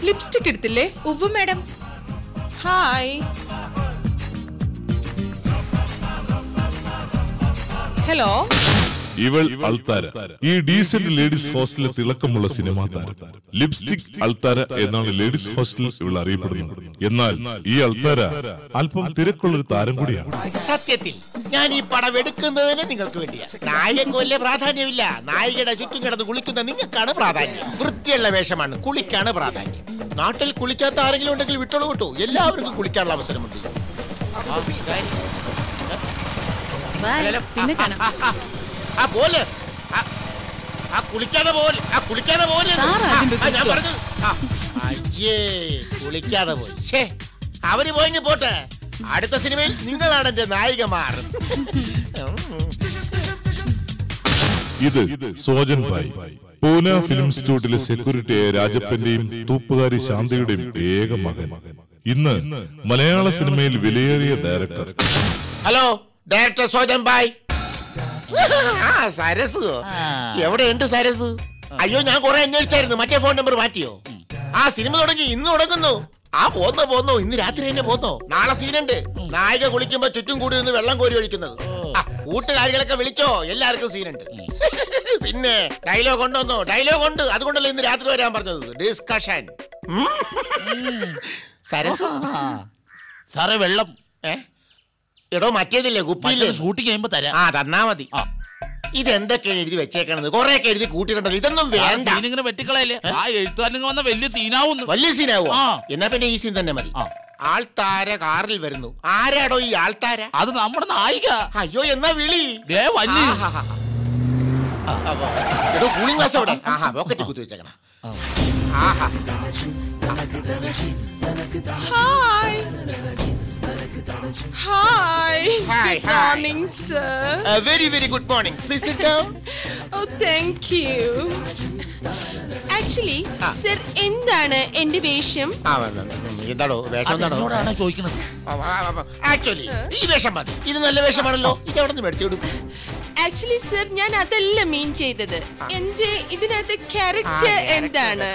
Lipstick എടുത്തില്ലേ? ഉവ്വ് madam. Hi. Hello. ഇവൾ അൾത്താര, ഈ ഡീസന്റ് ലേഡീസ് ഹോസ്റ്റലിലെ തിളക്കമുള്ള സിനിമാ താരം. ലിപ്സ്റ്റിക് അൾത്താര എന്നാണ് ലേഡീസ് ഹോസ്റ്റലിൽ ഇവൾ അറിയപ്പെടുന്നത്. എന്നാൽ ഈ അൾത്താര അല്പം തിരക്കുള്ളൊരു താരം കൂടിയാണ്. സത്യത്തിൽ ഞാൻ ഈ പടം എടുക്കുന്നതിന് നിങ്ങൾക്ക് വേണ്ടിയാണ്. നായകക്ക് വലിയ പ്രാധാന്യമില്ല. നായികയുടെ ചുറ്റും കിടന്ന് കുളിക്കുന്ന നിങ്ങൾക്കാണ് പ്രാധാന്യം. വൃത്തിയുള്ള വേഷമാണ്, കുളിക്കാണ് പ്രാധാന്യം. നാട്ടിൽ കുളിക്കാത്ത ആരെങ്കിലും ഉണ്ടെങ്കിൽ വിട്ടോളൂ വിട്ടു. എല്ലാവർക്കും കുളിക്കാനുള്ള അവസരമുണ്ട്. പോലെ കുളിക്കാതെ പോലെ ഞാൻ പറഞ്ഞത്. അയ്യേ, കുളിക്കാതെ പോയി. ഛേ, അവര് പോയി പോട്ടെ. അടുത്ത സിനിമയിൽ നിങ്ങളാണ് എന്റെ നായികമാർ. ഇത് സോജൻ ഭായ്, പൂന ഫിലിം ഇൻസ്റ്റിറ്റ്യൂട്ടിലെ സെക്യൂരിറ്റിയായ രാജപ്പന്റെയും തൂപ്പുകാരി ശാന്തയുടെയും ഏക മകൻ. ഇന്ന് മലയാള സിനിമയിൽ വിലയേറിയ director. Hello, director Sojan bhai. Saras എവിടെയുണ്ട് സരസ്? അയ്യോ, ഞാൻ കുറെ അന്വേഷിച്ചായിരുന്നു. മറ്റേ ഫോൺ നമ്പർ മാറ്റിയോ? ആ സിനിമ തുടങ്ങി, ഇന്ന് തുടങ്ങുന്നു. പോന്നോ ഇന്ന് രാത്രി തന്നെ പോന്നോ. നാളെ സീനുണ്ട്. നായിക കുളിക്കുമ്പോ ചുറ്റും കൂടി നിന്ന് വെള്ളം കോരി ഒഴിക്കുന്നത്. കൂട്ടുകാരികളൊക്കെ വിളിച്ചോ, എല്ലാവർക്കും സീനുണ്ട്. പിന്നെ ഡയലോഗ് ഉണ്ടോന്നോ? ഡയലോഗ് ഉണ്ട്, അതുകൊണ്ടല്ലേ ഇന്ന് രാത്രി വരാൻ പറഞ്ഞത്. ഡിസ്കഷൻ. സരസ് സാറേ, വെള്ളം. എടോ, മറ്റേതില്ലേ കുപ്പിയില്ലേ, ഷൂട്ടിങ് ചെയ്യുമ്പോ തരാം. തന്നാ മതി. ഇതെന്തൊക്കെയാണ് എഴുതി വെച്ചേക്കണത്? കൊറേ എഴുതി കൂട്ടിയിട്ടുണ്ടല്ലോ. ഇതൊന്നും വേണ്ട. ഇങ്ങനെ വെട്ടിക്കളയല്ലേ. ആ എഴുത്തുകാരൻ വന്ന വലിയ സീനാവുന്നു. വലിയ സീനാവോ? എന്നാ പിന്നെ ഈ സീൻ തന്നെ മതി. ആൾത്താര കാറിൽ വരുന്നു. ആരാടോ ഈ ആൾത്താര? അത് നമ്മുടെ നായിക. അയ്യോ, എന്നാ വിളി. എടോ, കൂളിംഗ് ഗ്ലാസ് അവിടെ. പോക്കറ്റ് കുത്തി വെച്ചേക്കണ. Hi. Good morning, sir. Very good morning. Please sit down. Oh, thank you. Actually, sir, എന്താണ് എന്റെ വേഷം? എന്താണോ വേഷം ചോദിക്കുന്നത്? ആക്ച്വലി ഈ വേഷം മതി. ഇത് നല്ല വേഷമാണല്ലോ. ഇത് അവിടെ നിന്ന് മേടിച്ചെടുക്കും. ആക്ച്വലി സർ, ഞാൻ അതല്ല മീൻ ചെയ്തത്. എന്റെ ഇതിനകത്ത് ക്യാരക്ടർ എന്താണ്?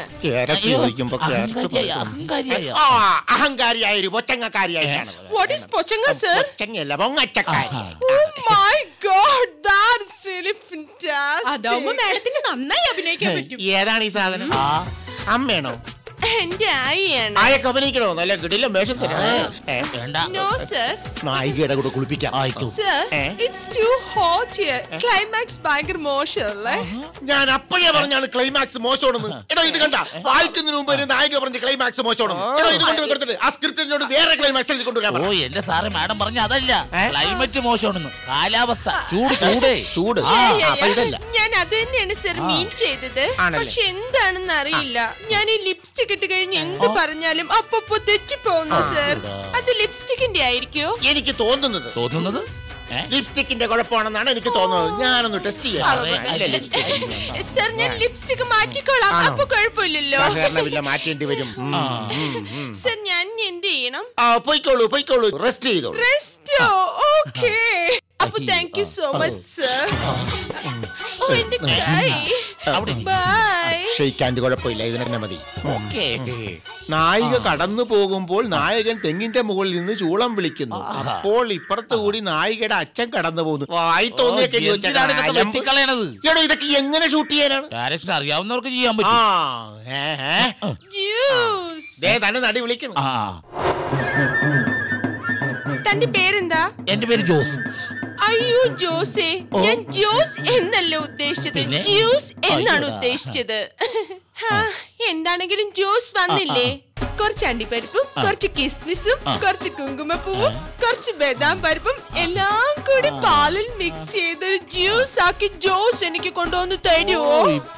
അഹങ്കാരിയായ ഒരു പൊച്ചങ്ങക്കാരിയായിട്ടാണ്. What is പൊച്ചങ്ങ സർ? പൊച്ചങ്ങയല്ല, പൊങ്ങച്ചക്കാരി. Oh my God, that's really fantastic. അതാവുമ്പോ മാഡത്തിന് നന്നായി അഭിനയിക്കാൻ പറ്റും. ഏതാണ് ഈ സാധനം? അമ്മയാണോ? എന്റെ ആയിയാണ്. ആയൊക്കെ അഭിനയിക്കണോ? നല്ല കിടിലം വേഷം വേണ്ട. No sir. നായികയുടെ കൂടെ കുളിപ്പിക്കാം. Sir, it's too hot here. Climax ഭയങ്കര മോശമല്ലേ? ഞാൻ അപ്പോഴേ പറഞ്ഞാണ് ക്ലൈമാക്സ് മോശമാണെന്ന്. എടോ, ഇത് കണ്ട, വായിക്കുന്നതിന് മുമ്പ് നായിക പറഞ്ഞ ക്ലൈമാക്സ് മോശമാണെന്ന്. എടോ, ഇത് കൊണ്ടുവന്നിട്ട് ആ സ്ക്രിപ്റ്റിനോട് വേറെ ക്ലൈമാക്സ് കൊണ്ടുവരാൻ. ഓ, എന്റെ സാറ് മാഡം പറഞ്ഞ അതല്ല, ക്ലൈമറ്റ് മോശമാണെന്ന്. കാലാവസ്ഥ ചൂട്. ഇതല്ല, ഞാൻ അത് തന്നെയാണ് സർ മീൻ ചെയ്തത്. പക്ഷെ എന്താണെന്ന് അറിയില്ല. ഞാൻ ഈ ലിപ്സ്റ്റിക് ഇട്ട് കഴിഞ്ഞ് എന്ത് പറഞ്ഞാലും അപ്പൊ തെറ്റിപ്പോകുന്നു സർ. അത് ലിപ്സ്റ്റിക്കിന്റെ ആയിരിക്കോ? എനിക്ക് തോന്നുന്നത് ലിപ്സ്റ്റിക്കിന്റെ കുഴപ്പമാണെന്നാണ് എനിക്ക് തോന്നുന്നത്. ഞാനൊന്ന് ടെസ്റ്റ് ചെയ്യാം. സർ, ഞാൻ ലിപ്സ്റ്റിക് മാറ്റിക്കോളാം. അപ്പൊ കുഴപ്പമില്ലല്ലോ. മാറ്റേണ്ടി വരും. സർ, ഞാൻ എന്ത് ചെയ്യണം? പോയിക്കോളൂ. റെസ്റ്റ് ചെയ്തോളൂ. റെസ്റ്റോ? ഓക്കേ. അപ്പൊ thank you so much sir. ഓ, എന്റെ കൈ. ബൈ. ഷെയ്ക്കാൻ്റെ കുഴപ്പമില്ല, ഇതിന് തന്നെ മതി. നായിക കടന്നു പോകുമ്പോൾ നായകൻ തെങ്ങിന്റെ മുകളിൽ നിന്ന് ചൂളം വിളിക്കുന്നു. അപ്പോൾ ഇപ്പുറത്ത് കൂടി നായികയുടെ അച്ഛൻ കടന്നു പോകുന്നു. വായി തോന്നിയൊക്കെ ഇതൊക്കെ എങ്ങനെ ഷൂട്ട് ചെയ്യാനാണ്? ഡയറക്ഷൻ അറിയാവുന്നവർക്ക് ചെയ്യാൻ പറ്റും. തന്നെ നടി വിളിക്കണം. തന്റെ പേരെന്താ? എന്റെ പേര് ജോസ്. അയ്യോ ജോസേ, ഞാൻ ജോസ് എന്നല്ല ഉദ്ദേശിച്ചത്, ജ്യൂസ് എന്നാണ് ഉദ്ദേശിച്ചത്. എന്താണെങ്കിലും ജോസ് വന്നില്ലേ? കുറച്ച് അണ്ടിപ്പരിപ്പും കുറച്ച് കിസ്മിസും കുറച്ച് കുങ്കുമപ്പൂവും കുറച്ച് ബദാം പരിപ്പും എല്ലാം കൂടി പാലിൽ മിക്സ് ചെയ്തൊരു ജ്യൂസ് ആക്കി ജോസ് എനിക്ക് കൊണ്ടുവന്ന് തരുമോ?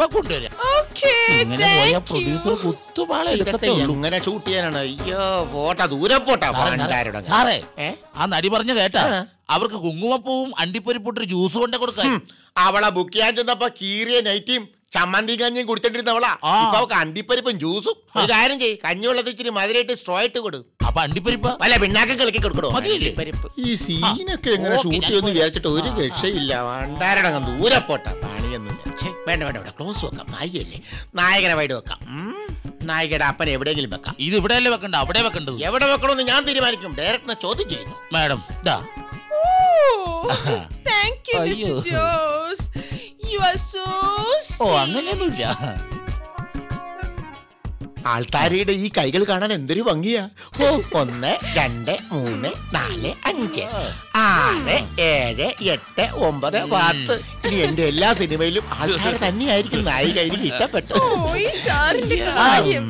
ഇങ്ങനെ ഷൂട്ട് ചെയ്യാനാണ്. അയ്യോ, പോട്ടാ, ദൂരെ പോട്ടാ. സാറേ, ആ നടി പറഞ്ഞ കേട്ടാ, അവർക്ക് കുങ്കുമപ്പൂവും അണ്ടിപ്പരിപ്പൊട്ടൊരു ജ്യൂസ് കൊണ്ട് കൊടുക്കാൻ. അവളെ ബുക്ക് ചെയ്യാൻ ചെന്നപ്പോ കീറിയ നൈറ്റിയും ചമ്മന്തി കഞ്ഞിയും കുടിച്ചോണ്ടിരുന്നവളാ. ഇപ്പൊ അവൾക്ക് അണ്ടിപ്പരിപ്പും ജ്യൂസും. ഒരു കാര്യം ചെയ്യ്, കഞ്ഞിവെള്ളത്തിൽ ഇച്ചിരി മധുരമായിട്ട് സ്ട്രോ ഇട്ട് കൊടു. അപ്പൊ അണ്ടിപ്പരിപ്പ് അല്ല, പിന്നാക്കം കളിക്കി കൊടുക്കണോ? ഈ സീനൊക്കെ എങ്ങനെ ഷൂട്ട് ചെയ്യുമെന്ന് വിചാരിച്ചിട്ട് ഒരു രക്ഷയില്ല. വണ്ടാരടങ്ങ് ദൂരെ പോട്ടാ. പണിയൊന്നുമില്ല. വേണ്ട, ക്ലോസ് വെക്കാം. നായികയല്ലേ, നായകനെ വൈഡ് വെക്കാം. നായികയുടെ അപ്പൻ എവിടെയെങ്കിലും വെക്കാം. ഇത് ഇവിടെയല്ലേ വെക്കണ്ട, അവിടെ വെക്കണ്ടത്. എവിടെ വെക്കണമെന്ന് ഞാൻ തീരുമാനിക്കും. ഡയറക്ടറിനെ ചോദ്യം ചെയ്യുന്നു. മാഡം ഇതാ. താങ്ക് യു അയ്യോ. Mister Jose. You are so oh അങ്ങനെയൊന്നുമില്ല. ആൾത്താരയുടെ ഈ കൈകൾ കാണാൻ എന്തൊരു ഭംഗിയാ. 1 2 3 4 5 6 7 8 9 10. ഇനി എന്റെ എല്ലാ സിനിമയിലും ആൾക്കാർ തന്നെയായിരിക്കും നായിക. എനിക്ക് ഇഷ്ടപ്പെട്ടു. ഈ സാറിന്റെ കാര്യം.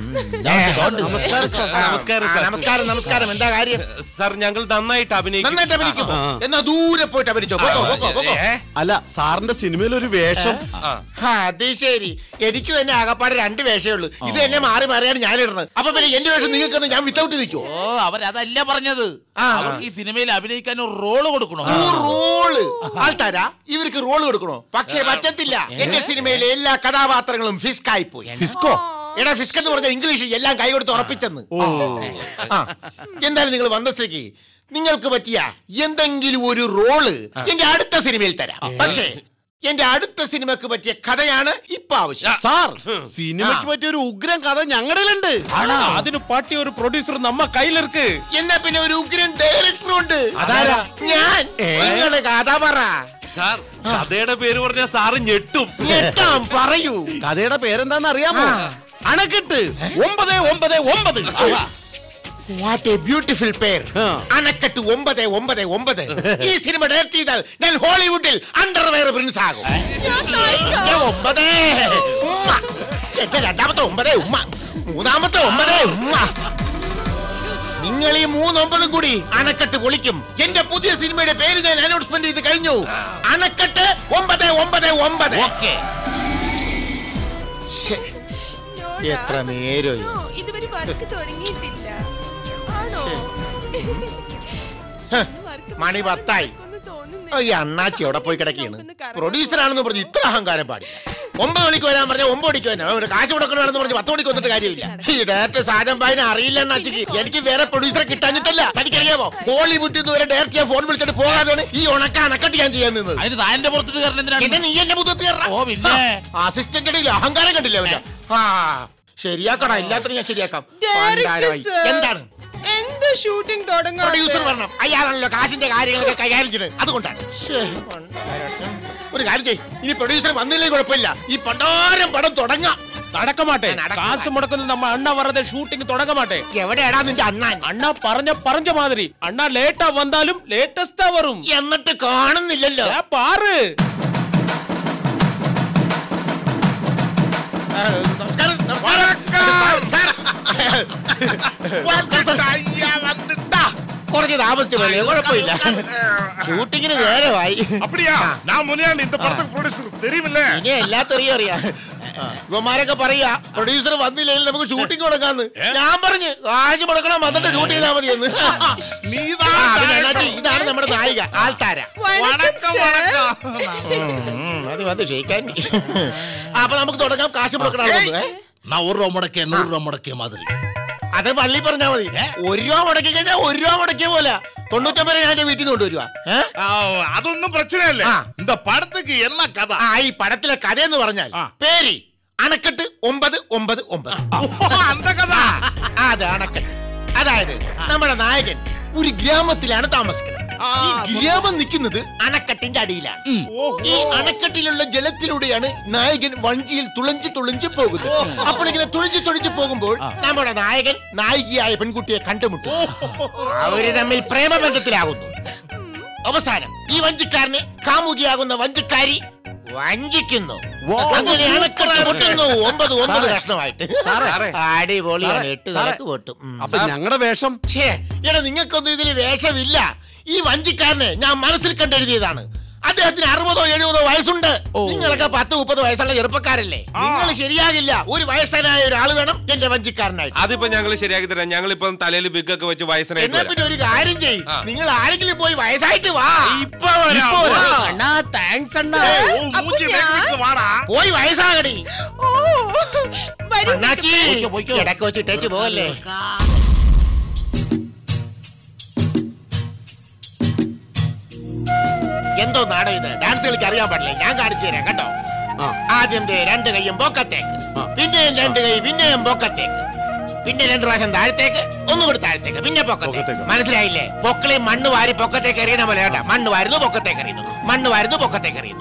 നമസ്കാരം നമസ്കാരം. എന്താ കാര്യം? സാർ ഞങ്ങൾ നന്നായിട്ട് അഭിനയിക്കും. എന്നാ ദൂരെ പോയിട്ട് അഭിനയിച്ചോ. അല്ല സാറിന്റെ സിനിമയിൽ ഒരു വേഷം. അത് ശരി. എനിക്ക് തന്നെ ആകപ്പാടെ 2 വേഷമേ ഉള്ളൂ. ഇത് തന്നെ മാറി മാറിയാണ് ഞാൻ ഇടുന്നത്. അപ്പൊ പിന്നെ എന്റെ വേഷം നിങ്ങൾക്ക് ഞാൻ വിത്തൗട്ട് നിൽക്കുമോ? ഓ അവരതല്ല പറഞ്ഞത്. അവർക്ക് ഈ സിനിമയിൽ അഭിനയിക്കാൻ ഒരു റോള് കൊടുക്കണോ? റോള് ആൾത്താര ഇവർക്ക് റോള് കൊടുക്കണോ? പക്ഷേ പറ്റത്തില്ല. എന്റെ സിനിമയിലെ എല്ലാ കഥാപാത്രങ്ങളും ഫിസ്കായി പോയി. ഫിസ്കോ? എടാ ഫിസ്ക് എന്ന് പറഞ്ഞ ഇംഗ്ലീഷ് എല്ലാം കൈ കൊടുത്ത് ഉറപ്പിച്ചെന്ന്. എന്തായാലും നിങ്ങൾ വന്ന സ്ഥിതിക്ക് നിങ്ങൾക്ക് പറ്റിയ എന്തെങ്കിലും ഒരു റോള് എന്റെ അടുത്ത സിനിമയിൽ തരാം. പക്ഷേ എന്റെ അടുത്ത സിനിമക്ക് പറ്റിയ കഥയാണ് ഇപ്പൊ ആവശ്യം. സാർ സിനിമയ്ക്ക് പറ്റിയ ഒരു ഉഗ്രൻ കഥ ഞങ്ങളുണ്ട്. അതിന് പറ്റിയ ഒരു പ്രൊഡ്യൂസർ നമ്മ കയ്യിലിருக்கு. എന്നാ പിന്നെ ഒരു ഉഗ്രൻ ഡയറക്ടറും ഉണ്ട്. അതാരാ? ഞാൻ. നിങ്ങള് കഥ പറ. സാർ കഥയുടെ പേര് പറഞ്ഞ സാറ് ഞെട്ടും. ഞെട്ടാം, പറയൂ. കഥയുടെ പേരെന്താന്ന് അറിയാമോ? അണക്കെട്ട് 999. വാട്ട് എ ബ്യൂട്ടിഫുൾ പേർ. അണക്കെട്ട് 999. ഈ സിനിമ ഡയറക്ട് ചെയ്താൽ ഞാൻ ഹോളിവുഡിൽ അണ്ടർവെയർ പ്രിൻസ് ആകും. 9 ഉമ്മ. എന്റെ രണ്ടാമത്തെ 9 ഉമ്മ, മൂന്നാമത്തെ 9 ഉമ്മ. നിങ്ങൾ ഈ 3 കൂടി അണക്കെട്ട് പൊളിക്കും. എന്റെ പുതിയ സിനിമയുടെ പേര് ഞാൻ അനൗൺസ്മെന്റ് ചെയ്ത് കഴിഞ്ഞു. അണക്കെട്ട് 999. ഓക്കേ. എത്ര നേരം ഇതുവരെ വർക്ക് തുടങ്ങിയിട്ടില്ല. ആണോ? മണി 10 ഈ അണ്ണാച്ചി എവിടെ പോയി കിടക്കുകയാണ്? പ്രൊഡ്യൂസർ ആണെന്ന് പറഞ്ഞ് ഇത്ര അഹങ്കാരം പാടില്ല. 9 മണിക്ക് വരാൻ പറഞ്ഞ 9 മണിക്ക് വരാം. കാശ് മുടക്കണമെന്ന് പറഞ്ഞ് 10 മണിക്ക് വന്നിട്ട് കാര്യമില്ല. ഈ ഡയറക്ടർ സാജൻ ഭായിനെ അറിയില്ല അണ്ണാച്ചിക്ക്. എനിക്ക് വേറെ പ്രൊഡ്യൂസറെ കിട്ടാഞ്ഞിട്ടല്ല. തനിക്കറിയാമോ ഹോളിവുഡിൽ നിന്ന് വരെ ഡയറക്റ്റ് ചെയ്യാൻ ഫോൺ വിളിച്ചിട്ട് പോകാതെയാണ് ഈ അണക്കെട്ട് ഞാൻ ചെയ്യാൻ നിന്നത്. അതിന് താന്റെ പുറത്തിട്ട് കയറണം എന്തിനാണ്? നീ എന്നെ മുഖത്ത് ഓ പിന്നെ അസിസ്റ്റന്റ് അഹങ്കാരം കണ്ടില്ല അവന്റെ. ശരിയാക്കടാ, എല്ലാത്തിനും ഞാൻ ശരിയാക്കാം. എന്താണ് എന്ത് ഷൂട്ടിംഗ് തുടങ്ങാൻ? പ്രൊഡ്യൂസർ വരണം. അയാളാണല്ലോ കാശിന്റെ കാര്യങ്ങളൊക്കെ കൈകാര്യം ചെയ്യുന്നത്. അതുകൊണ്ടാണ്. ഒരു കാര്യം ചെയ്യ്, ഇനി പ്രൊഡ്യൂസർ വന്നില്ലേ കുഴപ്പമില്ല. ഈ പണ്ടാരം പടം തുടങ്ങാം. നടക്കമാട്ടെ. കാശ് മുടക്കുന്നത് നമ്മ അണ്ണ വരതെ ഷൂട്ടിംഗ് തുടങ്ങമാട്ടെ. എവിടെയാടാ നിന്റെ അണ്ണൻ? അണ്ണ പറഞ്ഞ മാതിരി അണ്ണ ലേറ്റാ വന്നാലും ലേറ്റസ്റ്റാ വരും. എന്നിട്ട് കാണുന്നില്ലല്ലോ. പാറ്. കുറച്ച് താമസിച്ചു പോലെ കുഴപ്പമില്ല. ഷൂട്ടിങ്ങിന് നേരമായി. ഇനി എല്ലാത്തറിയും അറിയാം. ഇവന്മാരൊക്കെ പറയാ പ്രൊഡ്യൂസർ വന്നില്ലെങ്കിൽ നമുക്ക് ഷൂട്ടിംഗ് തുടങ്ങാന്ന്. ഞാൻ പറഞ്ഞു കാശ് മുടക്കണം, വന്നിട്ട് ഷൂട്ട് ചെയ്താൽ മതിയെന്ന്. ഇതാണ് നമ്മുടെ നായിക ആൾത്താര. അത് ക്ഷയിക്കാൻ. അപ്പൊ നമുക്ക് തുടങ്ങാം. കാശ് മുടക്കണം. 100 രൂപ മുടക്കിയ 100 രൂപ മുടക്കിയ മാതിരി. അത് പള്ളി പറഞ്ഞാ മതി. 1 രൂപ മുടക്കി കഴിഞ്ഞാൽ 1 രൂപ മുടക്കിയ പോലെ 99 ഞാൻ എന്റെ വീട്ടിൽ നിന്ന് കൊണ്ടുവരുക. അതൊന്നും പ്രശ്നമല്ലേ? இந்த படத்துக்கு என்ன கதை? ഈ പടത്തിലെ കഥ എന്ന് പറഞ്ഞാൽ പേര് അണക്കെട്ട് 999. അത് അണക്കെട്ട്. അതായത് നമ്മുടെ നായകൻ ഒരു ഗ്രാമത്തിലാണ് താമസിക്കുന്നത്. ഈ ഗ്രാമം നിൽക്കുന്നത് അണക്കെട്ടിന്റെ അടിയിലാണ്. ഈ അണക്കെട്ടിലുള്ള ജലത്തിലൂടെയാണ് നായകൻ വഞ്ചിയിൽ തുളഞ്ചു പോകുന്നത്. അപ്പോൾ ഇങ്ങനെ തുളഞ്ചു പോകുമ്പോൾ നമ്മുടെ നായകൻ നായികയായ പെൺകുട്ടിയെ കണ്ടുമുട്ടും. അവര് തമ്മിൽ പ്രേമബന്ധത്തിലാകുന്നു. അവസാനം ഈ വഞ്ചിക്കാരനെ കാമുകിയാകുന്ന വഞ്ചിക്കാരി വഞ്ചിക്കുന്നു. അങ്ങനെ അണക്കെട്ട് പൊട്ടുന്നു. 9 കഷ്ണമായിട്ട്. അടിപൊളിയാണ്. 8 നിലക്ക് പൊട്ടും. അപ്പൊ ഞങ്ങളുടെ വേഷം എടാ നിങ്ങൾക്കൊന്നും ഇതിൽ വേഷമില്ല. ഈ വഞ്ചിക്കാരനെ ഞാൻ മനസ്സിൽ കണ്ടെഴുതിയതാണ്. അദ്ദേഹത്തിന് 60-70 വയസ്സുണ്ട്. നിങ്ങളൊക്കെ 10-30 വയസ്സുള്ള ചെറുപ്പക്കാരല്ലേ? നിങ്ങൾ ശരിയാകില്ല. ഒരു വയസ്സനായ ഒരാൾ വേണം എന്റെ വഞ്ചിക്കാരനായിട്ട്. അതിപ്പോ ഞങ്ങൾ ശരിയാക്കി തരാം. ഞങ്ങളിപ്പം തലയിൽ ബിഗ് ഒക്കെ വെച്ച് വയസ്സനായി. എന്നാ പിന്നെ ഒരു കാര്യം ചെയ്യ്, നിങ്ങൾ ആരെങ്കിലും പോയി വയസ്സായിട്ട് വാ. പോയി വയസ്സാകടി. അണ്ണാച്ചി ഇടക്ക് വെച്ച് ഇട്ടേച്ച് പോവല്ലേ. എന്തോ നാടകം ഇത്. ഡാൻസ് കളിക്ക് അറിയാൻ പാടില്ല. ഞാൻ കാണിച്ചു തരാം കേട്ടോ. ആദ്യം രണ്ട് കൈയും പൊക്കത്തേക്ക്, പിന്നെയും രണ്ട് കൈ പിന്നെയും പൊക്കത്തേക്ക്, പിന്നെ 2 പ്രാവശ്യം താഴത്തേക്ക്, ഒന്നുകൂടി താഴത്തേക്ക്, പിന്നെ പൊക്കത്തേക്ക്. മനസ്സിലായില്ലേ? പൊക്കളി മണ്ണ് വാരി പൊക്കത്തേക്ക് എറിയണ പോലെ കേട്ടാ. മണ്ണ് വാരുന്നു പൊക്കത്തേക്ക് എറിയുന്നു, മണ്ണ് വാരുന്നു പൊക്കത്തേക്ക് എറിയുന്നു.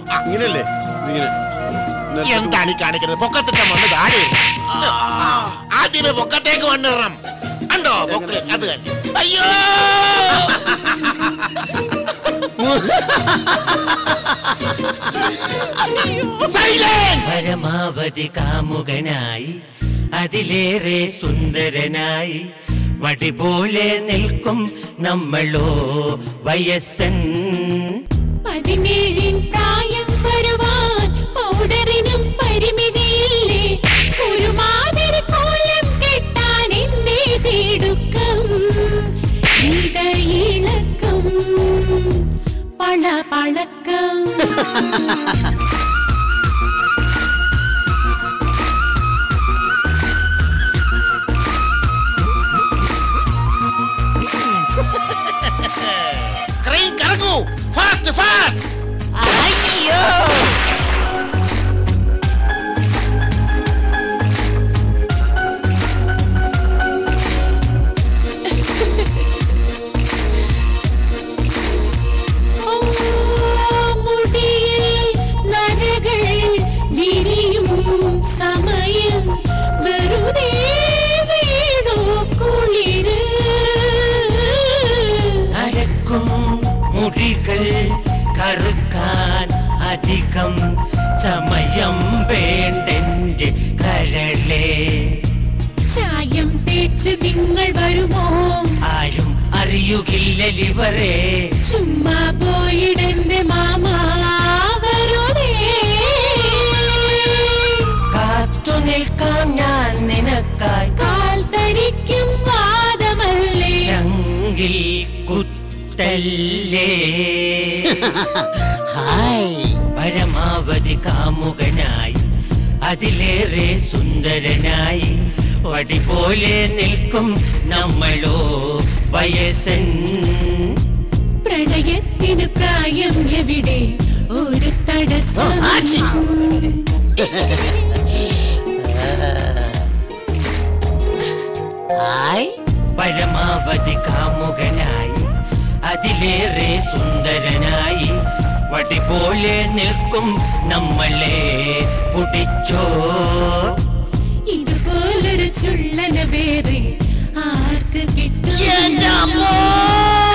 എന്താണ് ഈ കാണിക്കുന്നത്? പൊക്കത്തിന്റെ മണ്ണ് താഴെ. ആദ്യമേ പൊക്കത്തേക്ക് മണ്ണിടണം. കണ്ടോ പൊക്കളി? അത് തന്നെ. അയ്യോ പരമാവധി കാമുകനായി അതിലേറെ സുന്ദരനായി വടി പോലെ നിൽക്കും നമ്മളോ വയസ്സൻ. 17 പ്രായം വരുവാൻ പൗഡറിനും പരിമിതിയില്ലേ. ഒരു മാതിരി കോലം കെട്ടാൻ എന്തേ തിടുക്കം, ഇടയിളക്കം പളപളക്കം. Fast fast. അയ്യോ മുടിയിൽ നരകൾ വിരിയും സമയം വെറുതെ വീണു കുളിര്. അരക്കും മുടികൾ കറുക്കാൻ അധികം സമയം വേണ്ടെന്റെ കരളെ. ചായം തേച്ച് നിങ്ങൾ വരുമോ? ആരും അറിയുകില്ലലിവരെ. ചുമ്മാ പോയിടന്റെ മാമാ വെറുതെ. കാത്തു നിൽക്കാം ഞാൻ നിനക്കായി. കാൽ തരിക്കും വാദമല്ലേ. ചങ്കിൽ കുത്തല്ലേ. പരമാവധി കാമുകനായി അതിലേറെ സുന്ദരനായി വടി പോലെ നിൽക്കും നമ്മളോ വയസ്സൻ. പ്രണയത്തിന് പ്രായം എവിടെ ഒരു തടസ്സം. പരമാവധി കാമുകനായി അതിലേറെ സുന്ദരനായി വടി പോലെ നിൽക്കും നമ്മളെ പിടിച്ചോ. ഇതുപോലൊരു ചുള്ളന വേറെ ആർക്ക് കിട്ടും?